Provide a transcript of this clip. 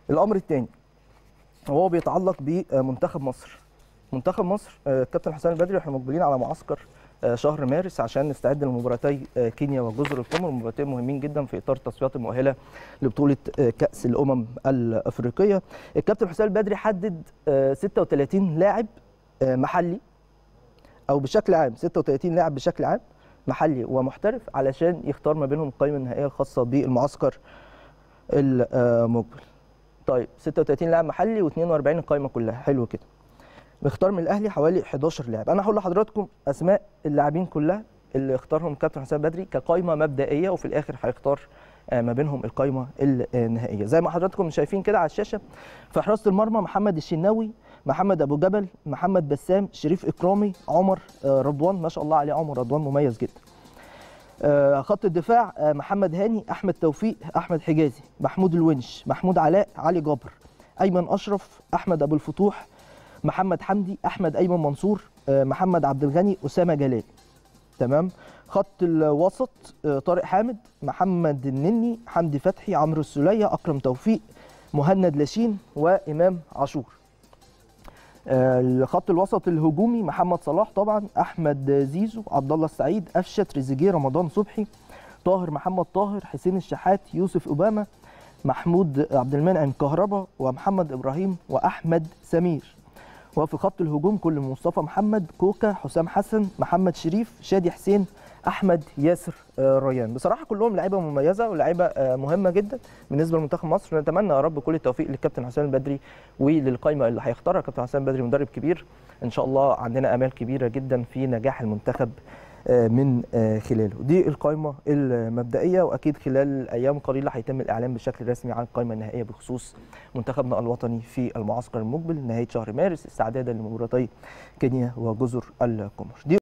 الامر الثاني وهو بيتعلق بمنتخب مصر. منتخب مصر الكابتن حسام البدري احنا مقبلين على معسكر شهر مارس عشان نستعد لمباراتي كينيا وجزر القمر، مباراتين مهمين جدا في اطار التصفيات المؤهله لبطوله كاس الامم الافريقيه. الكابتن حسام البدري حدد 36 لاعب محلي او بشكل عام، 36 لاعب بشكل عام محلي ومحترف علشان يختار ما بينهم القائمه النهائيه الخاصه بالمعسكر المقبل. طيب 36 لاعب محلي و42 القائمه كلها، حلو كده. نختار من الاهلي حوالي 11 لاعب. انا هقول لحضراتكم اسماء اللاعبين كلها اللي اختارهم الكابتن حسام بدري كقائمه مبدئيه، وفي الاخر هيختار ما بينهم القائمه النهائيه. زي ما حضراتكم شايفين كده على الشاشه، في حراسه المرمى محمد الشناوي، محمد ابو جبل، محمد بسام، شريف اكرامي، عمر رضوان، ما شاء الله عليه عمر رضوان مميز جدا. خط الدفاع محمد هاني، احمد توفيق، احمد حجازي، محمود الونش، محمود علاء، علي جابر، ايمن اشرف، احمد ابو الفتوح، محمد حمدي، احمد ايمن منصور، محمد عبد الغني، اسامه جلال. تمام. خط الوسط طارق حامد، محمد النني، حمدي فتحي، عمرو السوليه، اكرم توفيق، مهند لاشين، وامام عاشور. خط الوسط الهجومي محمد صلاح طبعا، احمد زيزو، عبد الله السعيد، قفشه، تريزيجيه، رمضان صبحي، طاهر محمد طاهر، حسين الشحات، يوسف اوباما، محمود عبد المنعم كهربا، ومحمد ابراهيم، واحمد سمير. وفي خط الهجوم كل مصطفى محمد، كوكا، حسام حسن، محمد شريف، شادي حسين، احمد ياسر ريان. بصراحه كلهم لعيبه مميزه ولاعيبه مهمه جدا بالنسبه لمنتخب مصر. نتمنى يا رب كل التوفيق للكابتن حسام البدري وللقائمه اللي هيختارها الكابتن حسام البدري، مدرب كبير ان شاء الله. عندنا امال كبيره جدا في نجاح المنتخب من خلاله. دي القائمه المبدئيه، واكيد خلال ايام قليله هيتم الاعلان بشكل رسمي عن القائمه النهائيه بخصوص منتخبنا الوطني في المعسكر المقبل نهايه شهر مارس استعدادا لمباراتي كينيا وجزر القمر.